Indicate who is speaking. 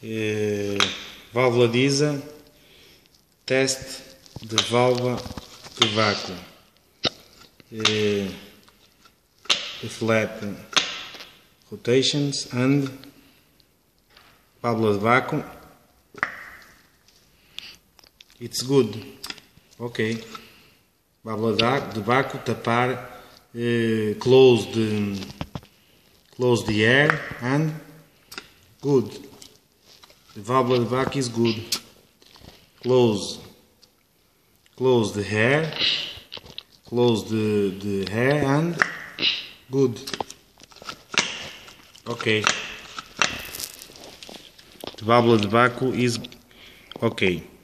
Speaker 1: Válvula diesel, teste de válvula de vácuo, flat rotations and válvula de vácuo. It's good. Ok. Válvula de vácuo, tapar, close the air and good. The válvula de vácuo is good. Close the hair, close the hair and good. Ok. The válvula de vácuo is ok.